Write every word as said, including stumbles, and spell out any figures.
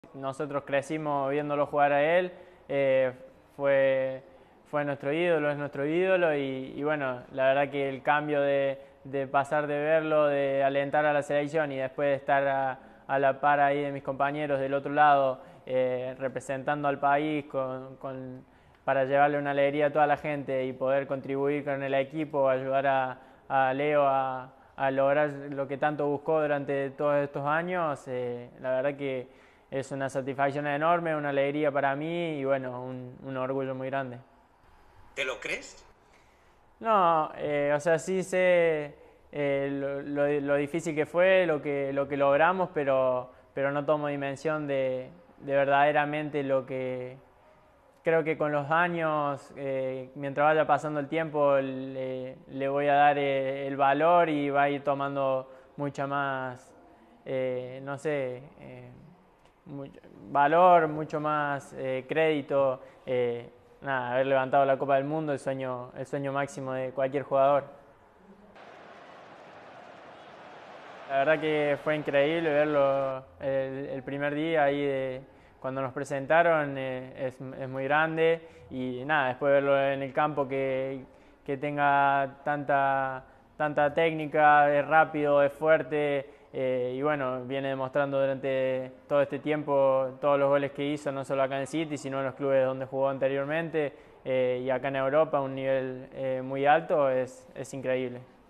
Nosotros crecimos viéndolo jugar a él, eh, fue, fue nuestro ídolo, es nuestro ídolo y, y bueno, la verdad que el cambio de, de pasar de verlo, de alentar a la selección y después de estar a, a la par ahí de mis compañeros del otro lado, eh, representando al país con, con, para llevarle una alegría a toda la gente y poder contribuir con el equipo, ayudar a, a Leo a, a lograr lo que tanto buscó durante todos estos años, eh, la verdad que es una satisfacción enorme, una alegría para mí y bueno, un, un orgullo muy grande. ¿Te lo crees? No, eh, o sea, sí sé eh, lo, lo- lo difícil que fue, lo que, lo que logramos, pero, pero no tomo dimensión de, de verdaderamente lo que, creo que con los años, eh, mientras vaya pasando el tiempo, le, le voy a dar eh, el valor y va a ir tomando mucha más, eh, no sé, eh, mucho valor, mucho más eh, crédito. Eh, nada, haber levantado la Copa del Mundo, el sueño, el sueño máximo de cualquier jugador. La verdad que fue increíble verlo el, el primer día ahí de, cuando nos presentaron, eh, es, es muy grande y nada, después verlo en el campo que, que tenga tanta, tanta técnica, es rápido, es fuerte eh, y bueno, viene demostrando durante todo este tiempo todos los goles que hizo, no solo acá en City, sino en los clubes donde jugó anteriormente eh, y acá en Europa a un nivel eh, muy alto, es, es increíble.